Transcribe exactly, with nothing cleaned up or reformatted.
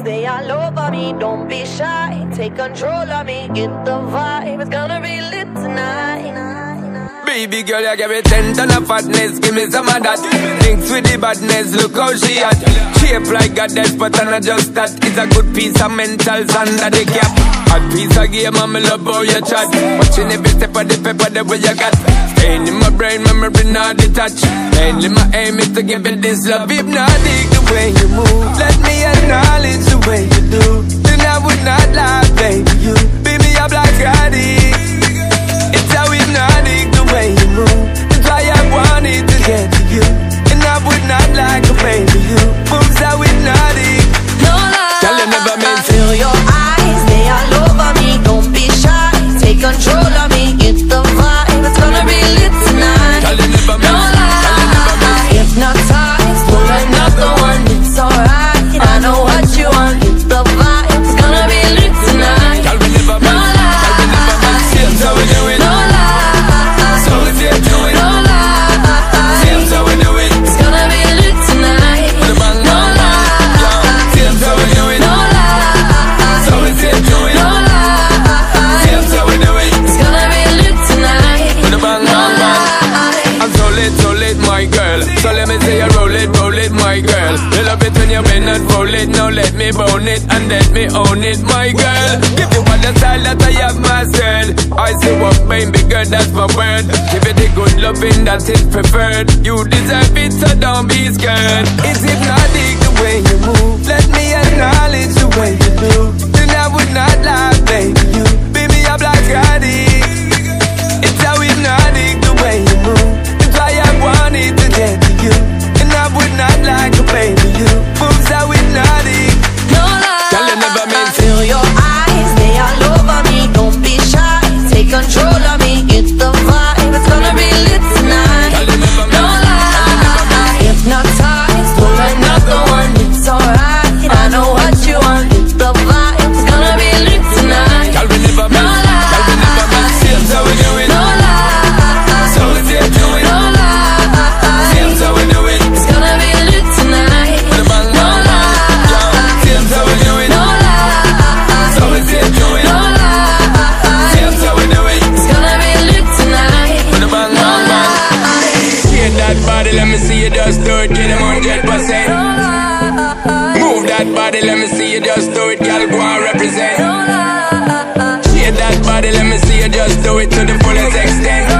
eyes, they all over me. Don't be shy, take control of me. Get the vibe, it's gonna be lit tonight. Baby girl, you give me ten ton of fatness, give me some of that. Thinks with the badness, look how she at. Shape like a death, but I'm not just that. It's a good piece of mentals under the cap. A piece of game, I'm love how you chat. Watching every step of the pepper, the way you got. Staying in my brain, memory not detached. Mainly my aim is to give it this love. If not, dig the way you move. Let me acknowledge the way you do. Then I would not lie, baby, you. Baby, I'm like addict. It's how hypnotic the way you move. That's why I wanted to get to you. And I would not like to play to you. Moves how hypnotic. No lie, tell you never meant to. Feel your eyes, they all over me. Don't be shy, take control of me. Get the vibe, it's gonna be lit tonight. Tell you never meant. No lie, hypnotized, pull another one. It's alright, I know what you want. Get the vibe, it's gonna be lit tonight. Tell me never meant. No lie, tell me never meant. Seems how we do it. no lie, so we say do it. no lie. Seems how we do it. It's gonna be lit tonight. With a bang, No bang, bang. lie, Seems how we do it. no lie. So we say do it. No lie, Seems how we do it. it's gonna be lit tonight. With a bang, bang, bang. I'm so lit, so lit, my girl. So let me say you roll it, roll it, my girl. You love it when you bend and roll it. Now let me bone it and let me own it, my girl. Give you all the style that I have mastered. I say what baby girl, that's my word. Give it the good loving that is preferred. You deserve it, so don't be scared. It's hypnotic the way you move. Let me acknowledge the way you do. Then I would not lie, baby, you. Baby, I'm like addict. It's how hypnotic the way you move. That's why I wanted to get to you. And I would not like to play to you. Moves how hypnotic. No lie, Tell you never meant to. feel your eyes, they all over me. Don't be shy, take control of me. Get the vibe, it's gonna be lit tonight. Tell you never meant. No lie, hypnotized, pull another one. It's alright, I know what you want. Get the vibe, it's gonna be lit tonight. Tell me never No meant. Tell me never meant. Seems how we do it. No lie, So we say do it. no lie. Seems how we do it. It's gonna be lit tonight. With a bang, No bang, bang. lie, Seems how we do it. no lie. So we say do it. No lie, Seems how we do it. it's gonna be lit tonight. With a bang, No bang, bang. lie, Shake that body, let me see you just do it. Get them one hundred percent. no lie, Move that body, let me see you just do it. Girl, go and represent. no lie. Shake that body, let me see you just do it to the fullest extent.